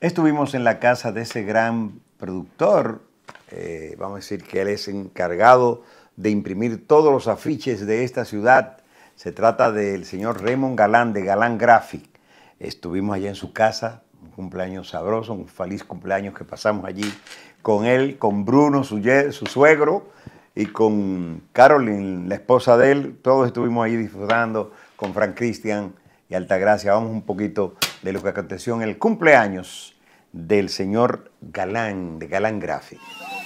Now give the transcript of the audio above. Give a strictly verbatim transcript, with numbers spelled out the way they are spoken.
Estuvimos en la casa de ese gran productor, eh, vamos a decir que él es encargado de imprimir todos los afiches de esta ciudad. Se trata del señor Raymond Galán, de Galán Graphic. Estuvimos allá en su casa, un cumpleaños sabroso, un feliz cumpleaños que pasamos allí con él, con Bruno, su, su suegro, y con Caroline, la esposa de él. Todos estuvimos ahí disfrutando con Frank Cristian y Altagracia. Vamos un poquito de lo que aconteció en el cumpleaños del señor Galán, de Galán Graphic.